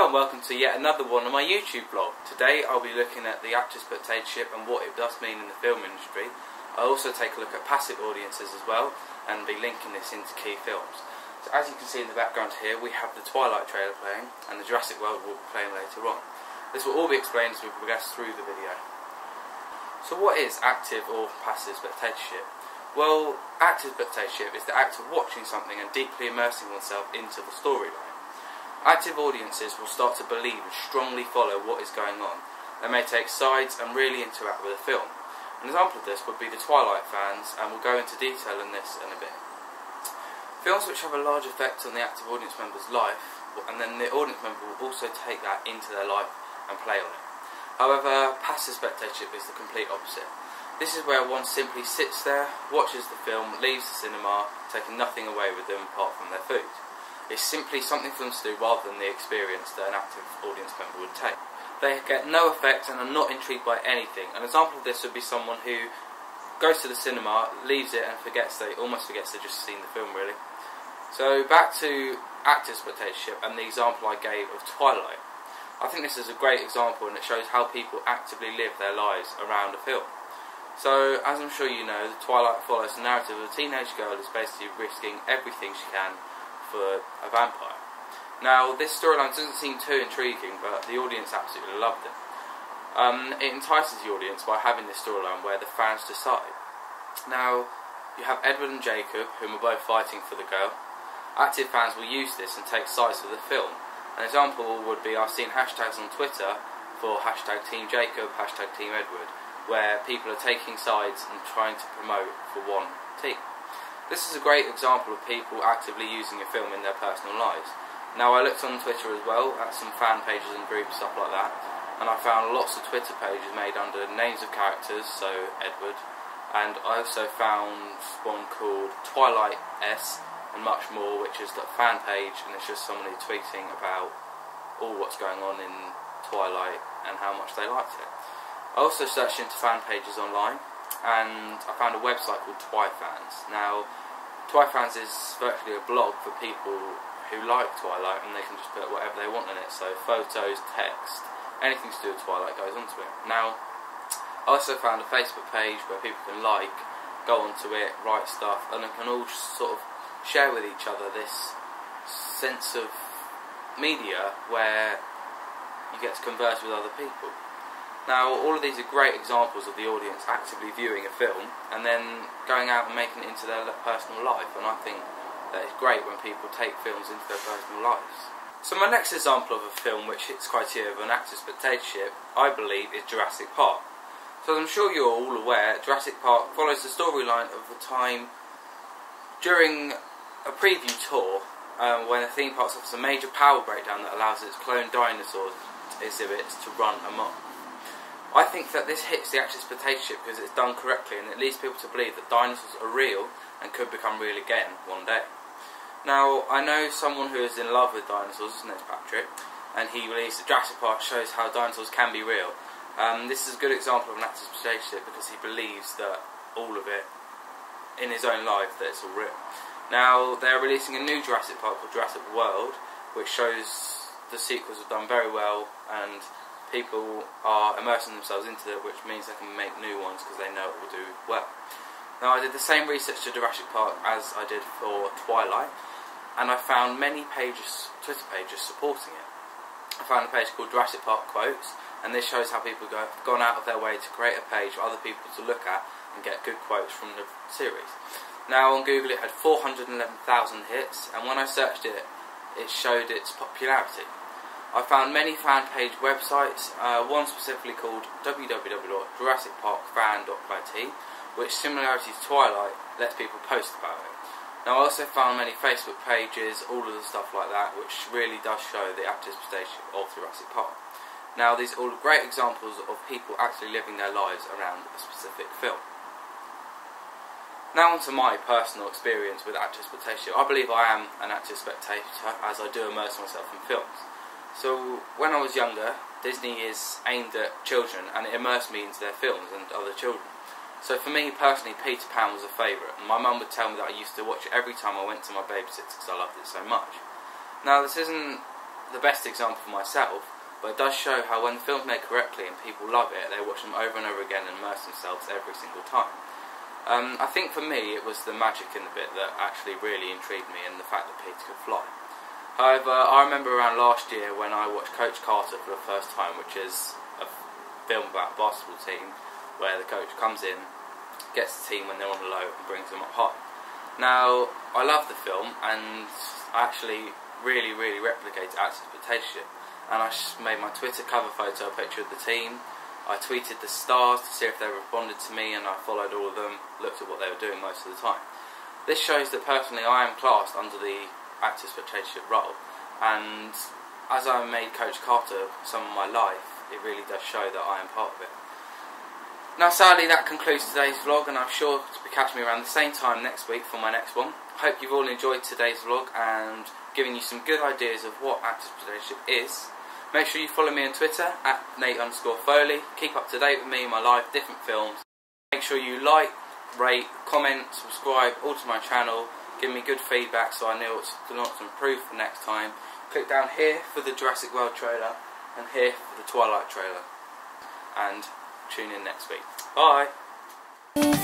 Hello and welcome to yet another one of my YouTube vlog. Today I'll be looking at the actor spectatorship and what it does mean in the film industry. I'll also take a look at passive audiences as well and be linking this into key films. So as you can see in the background here, we have the Twilight trailer playing and the Jurassic World will be playing later on. This will all be explained as we progress through the video. So what is active or passive spectatorship? Well, active spectatorship is the act of watching something and deeply immersing oneself into the storyline. Active audiences will start to believe and strongly follow what is going on. They may take sides and really interact with the film. An example of this would be the Twilight fans, and we'll go into detail on this in a bit. Films which have a large effect on the active audience member's life, and then the audience member will also take that into their life and play on it. However, passive spectatorship is the complete opposite. This is where one simply sits there, watches the film, leaves the cinema, taking nothing away with them apart from their food. It's simply something for them to do rather than the experience that an active audience member would take. They get no effect and are not intrigued by anything. An example of this would be someone who goes to the cinema, leaves it and almost forgets they've just seen the film really. So back to active spectatorship and the example I gave of Twilight. I think this is a great example and it shows how people actively live their lives around a film. So as I'm sure you know, the Twilight follows the narrative of a teenage girl who's basically risking everything she can for a vampire. Now this storyline doesn't seem too intriguing, but the audience absolutely loved it. It entices the audience by having this storyline where the fans decide. Now you have Edward and Jacob, whom are both fighting for the girl. Active fans will use this and take sides for the film. An example would be I've seen hashtags on Twitter for hashtag Team Jacob, hashtag Team Edward, where people are taking sides and trying to promote for one team. This is a great example of people actively using a film in their personal lives. Now I looked on Twitter as well at some fan pages and groups, stuff like that, and I found lots of Twitter pages made under names of characters, so Edward, and I also found one called Twilight S and much more, which is the fan page, and it's just somebody tweeting about all what's going on in Twilight and how much they liked it. I also searched into fan pages online and I found a website called Twifans. Now, Twifans is virtually a blog for people who like Twilight and they can just put whatever they want in it, so photos, text, anything to do with Twilight goes onto it. Now, I also found a Facebook page where people can go onto it, write stuff, and they can all sort of share with each other this sense of media where you get to converse with other people. Now, all of these are great examples of the audience actively viewing a film and then going out and making it into their personal life, and I think that it's great when people take films into their personal lives. So my next example of a film which hits criteria of an active spectatorship, I believe, is Jurassic Park. So as I'm sure you're all aware, Jurassic Park follows the storyline of the time during a preview tour when a theme park suffers a major power breakdown that allows its cloned dinosaurs exhibits to run amok. I think that this hits the active spectatorship because it's done correctly and it leads people to believe that dinosaurs are real and could become real again one day. Now, I know someone who is in love with dinosaurs, his name's Patrick, and he believes that Jurassic Park shows how dinosaurs can be real. This is a good example of an active spectatorship because he believes that all of it, in his own life, that it's all real. Now, they're releasing a new Jurassic Park called Jurassic World, which shows the sequels have done very well and people are immersing themselves into it, which means they can make new ones because they know it will do well. Now I did the same research to Jurassic Park as I did for Twilight, and I found many pages, Twitter pages supporting it. I found a page called Jurassic Park Quotes, and this shows how people have gone out of their way to create a page for other people to look at and get good quotes from the series. Now on Google it had 411,000 hits, and when I searched it, it showed its popularity. I found many fan page websites, one specifically called www.jurassicparkfan.it, which, similarity to Twilight, lets people post about it. Now I also found many Facebook pages, all of the stuff like that, which really does show the active spectatorship of Jurassic Park. Now these are all great examples of people actually living their lives around a specific film. Now on to my personal experience with active spectatorship. I believe I am an active spectator as I do immerse myself in films. So when I was younger, Disney is aimed at children and it immersed me into their films and other children. So for me personally, Peter Pan was a favourite, and my mum would tell me that I used to watch it every time I went to my babysitter because I loved it so much. Now this isn't the best example for myself, but it does show how when the film's made correctly and people love it, they watch them over and over again and immerse themselves every single time. I think for me it was the magic in the bit that actually really intrigued me, and the fact that Peter could fly. However, I remember around last year when I watched Coach Carter for the first time, which is a film about a basketball team where the coach comes in, gets the team when they're on the low and brings them up high. Now, I love the film, and I actually really replicated Active Spectatorship, and I made my Twitter cover photo a picture of the team. I tweeted the stars to see if they responded to me, and I followed all of them, looked at what they were doing most of the time. This shows that personally I am classed under the Active Spectatorship role, and as I made Coach Carter some of my life, it really does show that I am part of it. Now sadly that concludes today's vlog, and I'm sure to catch me around the same time next week for my next one. I hope you've all enjoyed today's vlog and giving you some good ideas of what Active Spectatorship is. Make sure you follow me on Twitter at Nate_Foley. Keep up to date with me, my live, different films. Make sure you like, rate, comment, subscribe all to my channel. Give me good feedback so I know what to improve for next time. Click down here for the Jurassic World trailer and here for the Twilight trailer. And tune in next week. Bye!